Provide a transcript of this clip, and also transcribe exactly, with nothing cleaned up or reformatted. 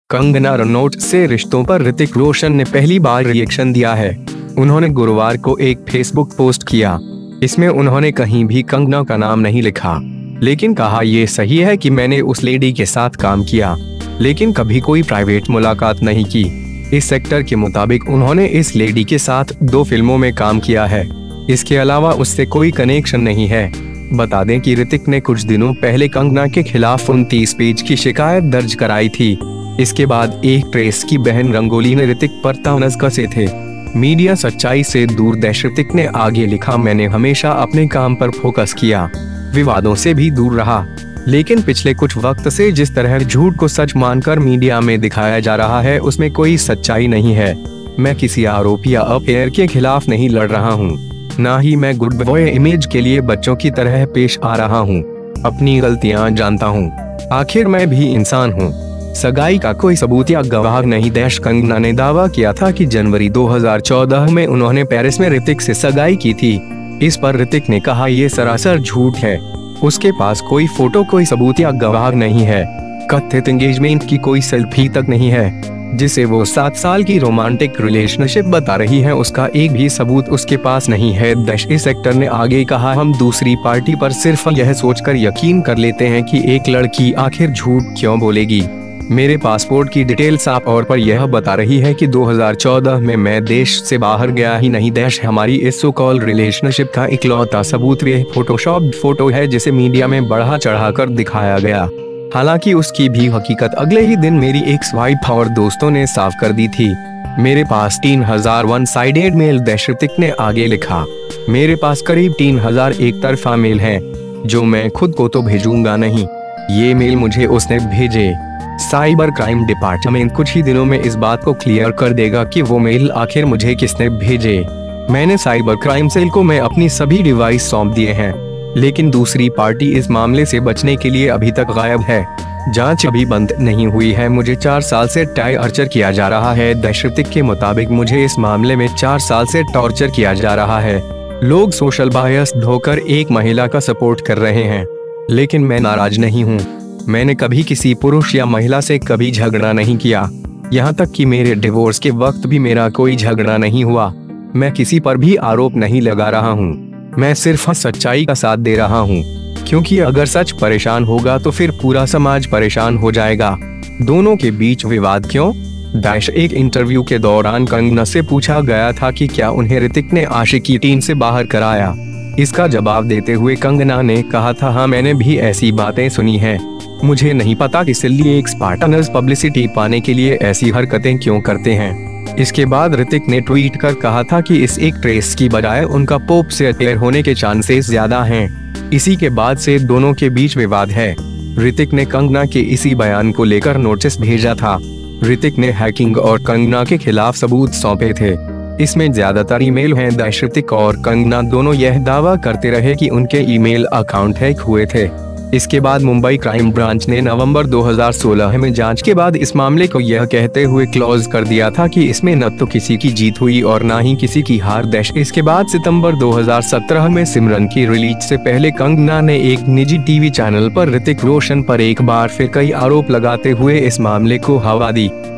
कंगना रनौत से रिश्तों पर ऋतिक रोशन ने पहली बार रिएक्शन दिया है। उन्होंने गुरुवार को एक फेसबुक पोस्ट किया। इसमें उन्होंने कहीं भी कंगना का नाम नहीं लिखा, लेकिन कहा ये सही है कि मैंने उस लेडी के साथ काम किया, लेकिन कभी कोई प्राइवेट मुलाकात नहीं की। इस सेक्टर के मुताबिक उन्होंने इस लेडी के साथ दो फिल्मों में काम किया है। इसके अलावा उससे कोई कनेक्शन नहीं है। बता दें कि ऋतिक ने कुछ दिनों पहले कंगना के खिलाफ उनतीस पेज की शिकायत दर्ज कराई थी। इसके बाद एक प्रेस की बहन रंगोली ने ऋतिक पर तंज कसे थे। मीडिया सच्चाई से दूर देश ऋतिक ने आगे लिखा, मैंने हमेशा अपने काम पर फोकस किया, विवादों से भी दूर रहा, लेकिन पिछले कुछ वक्त से जिस तरह झूठ को सच मानकर मीडिया में दिखाया जा रहा है उसमें कोई सच्चाई नहीं है। मैं किसी आरोप या अफेयर के खिलाफ नहीं लड़ रहा हूँ, ना ही मैं गुड बॉय इमेज के लिए बच्चों की तरह पेश आ रहा हूँ। अपनी गलतियाँ जानता हूँ, आखिर मैं भी इंसान हूँ। सगाई का कोई सबूत या गवाह नहीं। देश कंगना ने दावा किया था कि जनवरी दो हज़ार चौदह में उन्होंने पेरिस में ऋतिक से सगाई की थी। इस पर ऋतिक ने कहा ये सरासर झूठ है, उसके पास कोई फोटो, कोई सबूत या गवाह नहीं है। कथित एंगेजमेंट की कोई सेल्फी तक नहीं है, जिसे वो सात साल की रोमांटिक रिलेशनशिप बता रही है, उसका एक भी सबूत उसके पास नहीं है। देश सेक्टर ने आगे कहा, हम दूसरी पार्टी पर सिर्फ यह सोचकर यकीन कर लेते हैं कि एक लड़की आखिर झूठ क्यों बोलेगी। मेरे पासपोर्ट की डिटेल साफ तौर पर यह बता रही है कि दो हज़ार चौदह में मैं देश से बाहर गया ही नहीं। देश हमारी इस सो कॉल रिलेशनशिप का इकलौता सबूत वह फोटोशॉप फोटो है जिसे मीडिया में बढ़ा चढ़ाकर दिखाया गया। हालांकि उसकी भी हकीकत अगले ही दिन मेरी एक्स वाइफ और दोस्तों ने साफ कर दी थी। मेरे पास तीन हजार वन साइडेड मेल, देश ऋतिक ने आगे लिखा। मेरे पास करीब तीन हजार एक तरफा मेल है, जो मैं खुद को तो भेजूंगा नहीं। ये मेल मुझे उसने भेजे। साइबर क्राइम डिपार्टमेंट कुछ ही दिनों में इस बात को क्लियर कर देगा कि वो मेल आखिर मुझे किसने भेजे। मैंने साइबर क्राइम सेल को मैं अपनी सभी डिवाइस सौंप दिए हैं, लेकिन दूसरी पार्टी इस मामले से बचने के लिए अभी तक गायब है। जांच अभी बंद नहीं हुई है। मुझे चार साल से टॉर्चर किया जा रहा है। देश ऋतिक के मुताबिक मुझे इस मामले में चार साल से टॉर्चर किया जा रहा है। लोग सोशल बायस ढोकर एक महिला का सपोर्ट कर रहे हैं, लेकिन मैं नाराज नहीं हूँ। मैंने कभी किसी पुरुष या महिला से कभी झगड़ा नहीं किया, यहाँ तक कि मेरे डिवोर्स के वक्त भी मेरा कोई झगड़ा नहीं हुआ। मैं किसी पर भी आरोप नहीं लगा रहा हूँ, मैं सिर्फ सच्चाई का साथ दे रहा हूँ, क्योंकि अगर सच परेशान होगा तो फिर पूरा समाज परेशान हो जाएगा। दोनों के बीच विवाद क्यों? दाइश एक इंटरव्यू के दौरान कंगना से पूछा गया था कि क्या उन्हें ऋतिक ने आशिकी टीम से बाहर कराया। इसका जवाब देते हुए कंगना ने कहा था, हाँ मैंने भी ऐसी बातें सुनी हैं। मुझे नहीं पता कि सिल्ली एक्स पार्टनर्स पब्लिसिटी पाने के लिए ऐसी हरकतें क्यों करते हैं। इसके बाद ऋतिक ने ट्वीट कर कहा था कि इस एक ट्रेस की बजाय उनका पोप से अफेयर होने के चांसेस ज्यादा हैं। इसी के बाद से दोनों के बीच विवाद है। ऋतिक ने कंगना के इसी बयान को लेकर नोटिस भेजा था। ऋतिक ने हैकिंग और कंगना के खिलाफ सबूत सौंपे थे। इसमें ज्यादातर ईमेल हैं। देश ऋतिक और कंगना दोनों यह दावा करते रहे कि उनके ईमेल अकाउंट हैक हुए थे। इसके बाद मुंबई क्राइम ब्रांच ने नवंबर दो हज़ार सोलह में जांच के बाद इस मामले को यह कहते हुए क्लोज कर दिया था कि इसमें न तो किसी की जीत हुई और न ही किसी की हार। देश इसके बाद सितंबर दो हज़ार सत्रह में सिमरन की रिलीज से पहले कंगना ने एक निजी टीवी चैनल पर ऋतिक रोशन पर एक बार फिर कई आरोप लगाते हुए इस मामले को हवा दी।